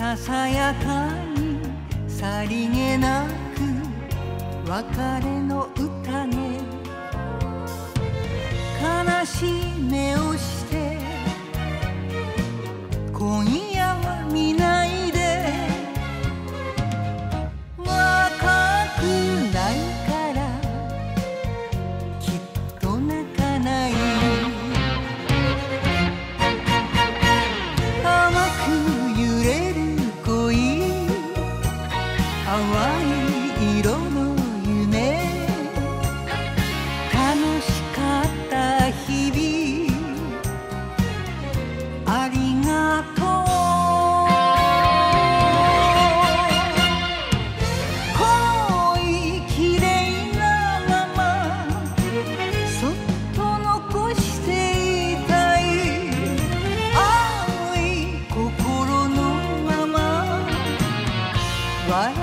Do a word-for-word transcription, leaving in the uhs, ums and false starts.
ささやかにさりげなく別れの歌ね、悲しい目をして今夜は見ないで、若くないからきっと泣かない、甘く揺れる恋、淡い色の夢、楽しかった日々ありがとう。恋きれいなままそっと残していたい、青い心のまま笑